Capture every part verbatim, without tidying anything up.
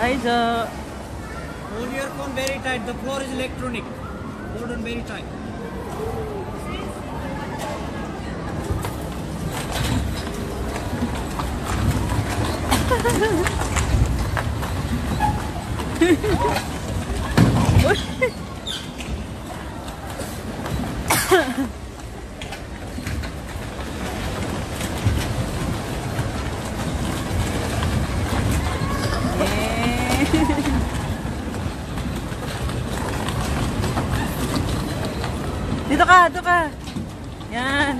Taizo. Hold your phone very tight. The floor is electronic. Hold on very tight. Dito ka, dito ka. Yan.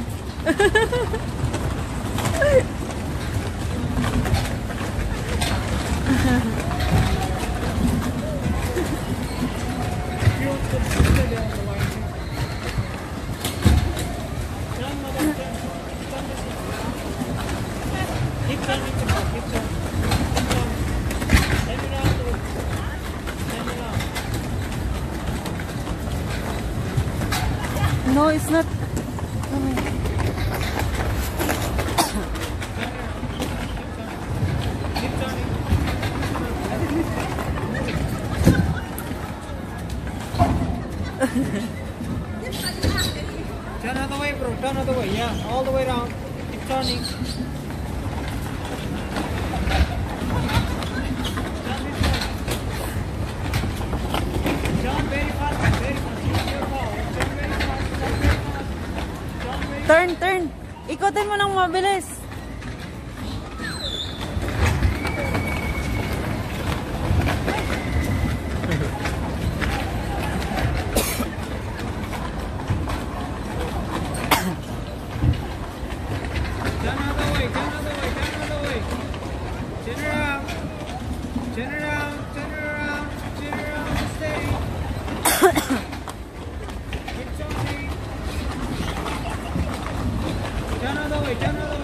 No, it's not. Oh my. Turn other way, bro. Turn other way. Yeah, all the way around. Keep turning. Turn very fast. Very fast. Use your power. Turn very fast. Turn very fast. Turn very fast. Turn, turn. Ikutin mo ng mabilis. Turn other way. Turn other way. Turn other way. Turn around. Turn around. Turn around. Turn around. Stay. Keep turning. Turn other way. Turn other way.